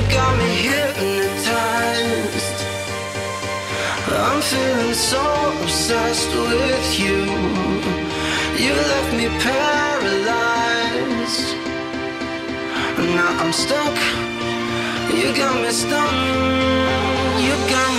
got me hypnotized. I'm feeling so obsessed with you. You left me paralyzed. Now I'm stuck. You got me stuck. You got me